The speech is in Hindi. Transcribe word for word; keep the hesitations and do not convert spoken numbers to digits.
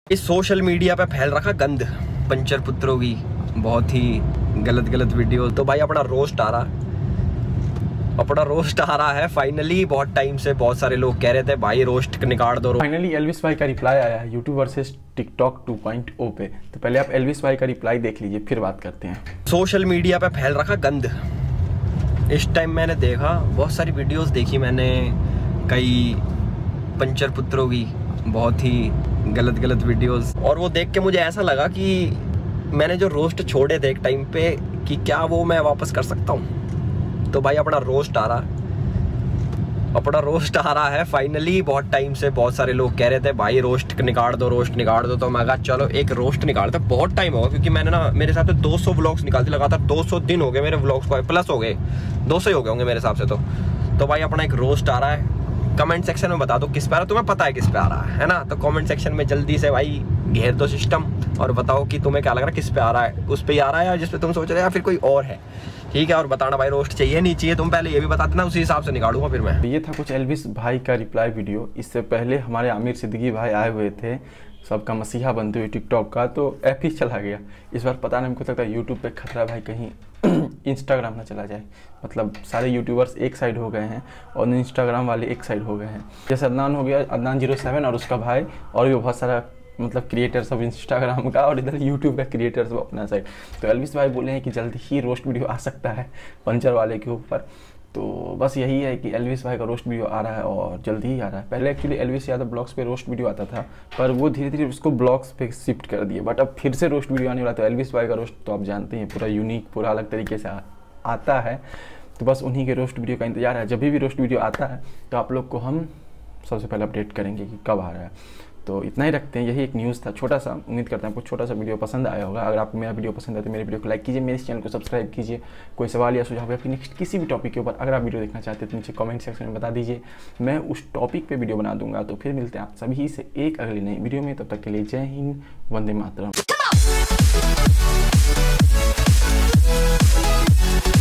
इस सोशल मीडिया पे फैल रखा गंद पंचर पुत्रों की, बहुत ही गलत गलत वीडियो। तो भाई अपना रोस्ट आ रहा अपना रोस्ट आ रहा है फाइनली। बहुत टाइम से बहुत सारे लोग कह रहे थे भाई रोस्ट निकाल दो। फाइनली एल्विस भाई का रिप्लाई आया है YouTube versus TikTok two point O पे। तो पहले आप एल्विस भाई का रिप्लाई देख लीजिए, फिर बात करते हैं। सोशल मीडिया पे फैल रखा गंद। इस टाइम मैंने देखा, बहुत सारी वीडियोस देखी मैंने, कई पंचर पुत्रों की, बहुत ही गलत गलत वीडियोस। और वो देख के मुझे ऐसा लगा कि मैंने जो रोस्ट छोड़े थे एक टाइम पे, कि क्या वो मैं वापस कर सकता हूँ। तो भाई अपना रोस्ट आ रहा अपना रोस्ट आ रहा है फाइनली। बहुत टाइम से बहुत सारे लोग कह रहे थे भाई रोस्ट निकाल दो रोस्ट निकाल दो। तो मैं कहा चलो एक रोस्ट निकालता। बहुत टाइम होगा क्योंकि मैंने ना, मेरे हिसाब से दो सौ व्लॉग्स निकालते लगातार। दो सौ दिन हो गए मेरे व्लॉग्स को, प्लस हो गए, दो सौ ही हो गए होंगे मेरे हिसाब से। तो तो भाई अपना एक रोस्ट आ रहा है। कमेंट सेक्शन में बता दो किस पे आ रहा है, तुम्हें पता है किस पे आ रहा है ना। तो कमेंट सेक्शन में जल्दी से भाई घेर दो सिस्टम और बताओ कि तुम्हें क्या लग रहा है, किस पे आ रहा है। उस पे ही आ रहा है या जिस पे तुम सोच रहे हो, या फिर कोई और है, ठीक है। और बताना भाई रोस्ट चाहिए नहीं चाहिए, तुम पहले ये भी बता देना, उसी हिसाब से निकालूंगा फिर मैं। ये था कुछ एल्विस भाई का रिप्लाई वीडियो। इससे पहले हमारे आमिर सिद्दीकी भाई आए हुए थे, सबका मसीहा बनते हुए टिकटॉक का, तो ऐप ही चला गया। इस बार पता नहीं, हमको लगता है यूट्यूब पे खतरा भाई कहीं इंस्टाग्राम ना चला जाए। मतलब सारे यूट्यूबर्स एक साइड हो गए हैं और इंस्टाग्राम वाले एक साइड हो गए हैं। जैसे अदनान हो गया, अदनान जीरो सेवन और उसका भाई, और भी बहुत सारा मतलब क्रिएटर सब इंस्टाग्राम का, और इधर यूट्यूब का क्रिएटर सब अपना साइड। तो एल्विस भाई बोले हैं कि जल्दी ही रोस्ट वीडियो आ सकता है पंचर वाले के ऊपर। तो बस यही है कि एल्विस भाई का रोस्ट वीडियो आ रहा है और जल्दी ही आ रहा है। पहले एक्चुअली एल्विस यादव ब्लॉग्स पे रोस्ट वीडियो आता था, पर वो धीरे धीरे उसको ब्लॉग्स पे शिफ्ट कर दिए। बट अब फिर से रोस्ट वीडियो आने वाला। तो एल्विस भाई का रोस्ट तो आप जानते हैं पूरा यूनिक, पूरा अलग तरीके से आ, आता है। तो बस उन्हीं के रोस्ट वीडियो का इंतजार है। जब भी रोस्ट वीडियो आता है तो आप लोग को हम सबसे पहले अपडेट करेंगे कि कब आ रहा है। तो इतना ही रखते हैं, यही एक न्यूज़ था छोटा सा। उम्मीद करते हैं आपको छोटा सा वीडियो पसंद आया होगा। अगर आपको मेरा वीडियो पसंद है तो मेरे वीडियो को लाइक कीजिए, मेरे चैनल को सब्सक्राइब कीजिए। कोई सवाल या सुझाव या फिर नेक्स्ट किसी भी टॉपिक के ऊपर अगर आप वीडियो देखना चाहते हैं तो नीचे कमेंट सेक्शन में बता दीजिए, मैं उस टॉपिक पे वीडियो बना दूंगा। तो फिर मिलते हैं आप सभी से एक अगली नई वीडियो में। तब तक के लिए जय हिंद, वंदे मातरम।